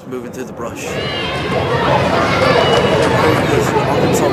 moving through the brush. There he is, Arkansas